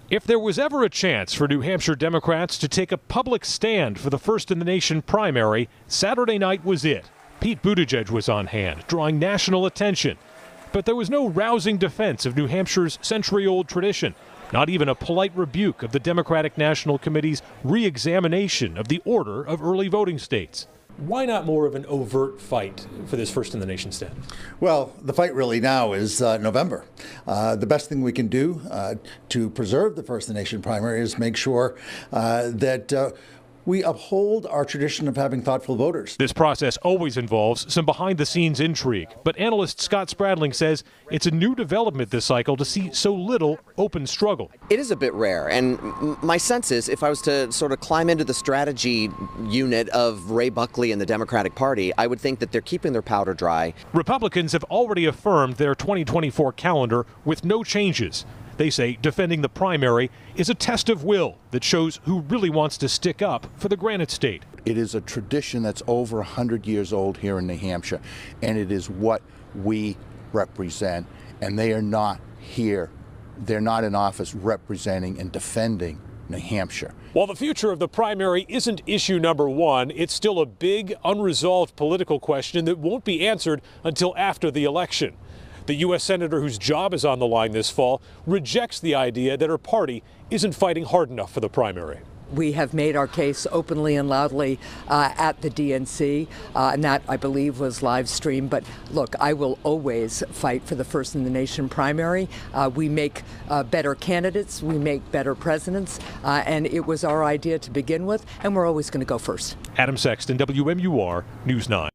If there was ever a chance for New Hampshire Democrats to take a public stand for the first-in-the-nation primary, Saturday night was it. Pete Buttigieg was on hand, drawing national attention. But there was no rousing defense of New Hampshire's century-old tradition, not even a polite rebuke of the Democratic National Committee's re-examination of the order of early voting states. Why not more of an overt fight for this first-in-the-nation stand? Well, the fight really now is November. The best thing we can do to preserve the first-in-the-nation primary is make sure that we uphold our tradition of having thoughtful voters. This process always involves some behind-the-scenes intrigue, but analyst Scott Spradling says it's a new development this cycle to see so little open struggle. It is a bit rare, and my sense is if I was to sort of climb into the strategy unit of Ray Buckley and the Democratic Party, I would think that they're keeping their powder dry. Republicans have already affirmed their 2024 calendar with no changes. They say defending the primary is a test of will that shows who really wants to stick up for the Granite State. It is a tradition that's over 100 years old here in New Hampshire, and it is what we represent. And they are not here. They're not in office representing and defending New Hampshire. While the future of the primary isn't issue number one, it's still a big, unresolved political question that won't be answered until after the election. The U.S. Senator whose job is on the line this fall rejects the idea that her party isn't fighting hard enough for the primary. We have made our case openly and loudly at the DNC, and that, I believe, was live streamed. But look, I will always fight for the first-in-the-nation primary. We make better candidates, we make better presidents, and it was our idea to begin with, and we're always going to go first. Adam Sexton, WMUR News 9.